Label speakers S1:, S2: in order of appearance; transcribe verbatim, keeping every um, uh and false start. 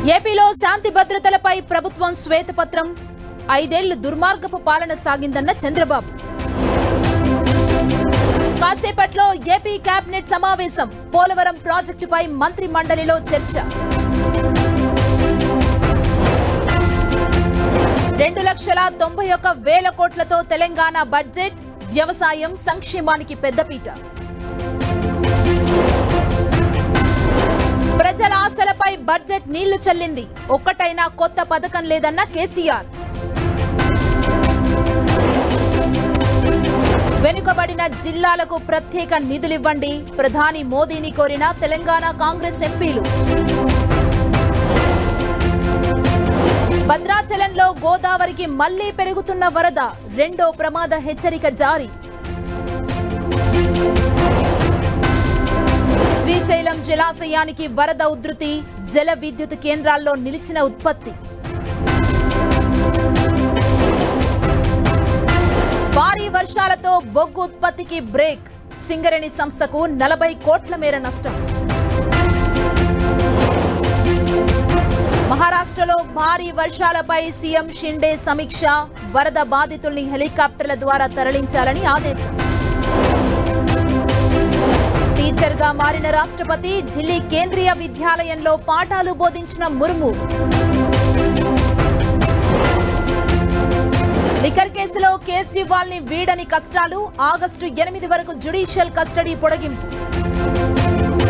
S1: ఏపీలో శాంతి భద్రతలపై ప్రభుత్వం శ్వేతపత్రం. ఐదేళ్లు దుర్మార్గపు పాలన సాగిందన్న చంద్రబాబు. కాసేపట్లో ఏపీ కేబినెట్ సమావేశం. పోలవరం ప్రాజెక్టుపై మంత్రి మండలిలో చర్చ. రెండు లక్షల తొంభై ఒక్క వేల కోట్లతో తెలంగాణ బడ్జెట్. వ్యవసాయం సంక్షేమానికి పెద్దపీట. ప్రజల ఆశలపై బడ్జెట్ నీళ్లు చల్లింది. ఒక్కటైనా కొత్త పథకం లేదన్న కేసీఆర్. వెనుకబడిన జిల్లాలకు ప్రత్యేక నిధులివ్వండి. ప్రధాని మోదీని కోరిన తెలంగాణ కాంగ్రెస్ ఎంపీలు. భద్రాచలంలో గోదావరికి మళ్లీ పెరుగుతున్న వరద. రెండో ప్రమాద హెచ్చరిక జారీ. శ్రీశైలం జలాశయానికి వరద ఉధృతి. జల విద్యుత్ కేంద్రాల్లో నిలిచిన ఉత్పత్తి. భారీ వర్షాలతో బొగ్గు ఉత్పత్తికి బ్రేక్. సింగరేణి సంస్థకు నలభై కోట్ల మేర నష్టం. మహారాష్ట్రలో భారీ వర్షాలపై సీఎం షిండే సమీక్ష. వరద బాధితుల్ని హెలికాప్టర్ల ద్వారా తరలించాలని ఆదేశం. టీచర్గా మారిన రాష్ట్రపతి. ఢిల్లీ కేంద్రీయ విద్యాలయంలో పాఠాలు బోధించిన ముర్ము. లిక్కర్ కేసులో కేజ్రీవాల్ ని వీడని కష్టాలు. ఆగస్టు ఎనిమిది వరకు జ్యుడిషియల్ కస్టడీ పొడిగింపు.